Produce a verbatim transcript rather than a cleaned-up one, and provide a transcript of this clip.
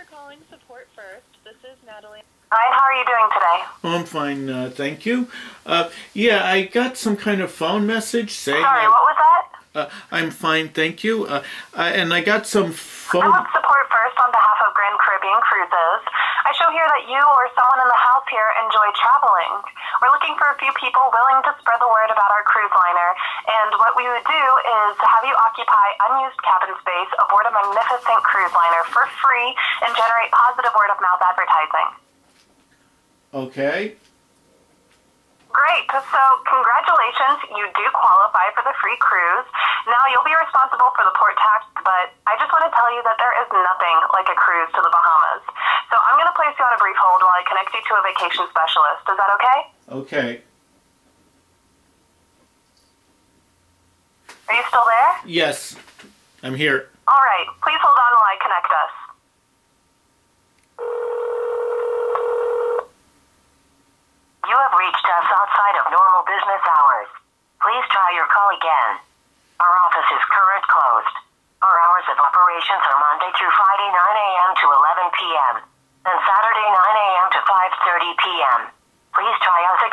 calling Support First. This is Natalie. Hi, how are you doing today? Oh, I'm fine, uh, thank you. Uh, yeah, I got some kind of phone message saying... Sorry, that, what was that? Uh, I'm fine, thank you. Uh, uh, and I got some phone... I'm with Support First on behalf of Grand Caribbean Cruises. I show here that you or someone in the house here enjoy traveling. We're looking for a few people willing to spread the word about our cruise liner, and what we would do is have you occupy unused cabin space aboard a magnificent cruise liner for free and generate positive word-of-mouth advertising. Okay. Great. So congratulations, you do qualify for the free cruise. Now you'll be responsible for the port tax, but I just want to tell you that there is nothing like a cruise to the Bahamas. So I'm going to place you on a brief hold while I connect you to a vacation specialist. Is that okay? Okay. Are you still there? Yes, I'm here. All right. Please hold on while I connect us. You have reached us outside of normal business hours. Please try your call again. Our office is current closed. Our hours of operations are Monday through Friday nine a m to eleven p m and Saturday nine a m to five thirty p m Please try us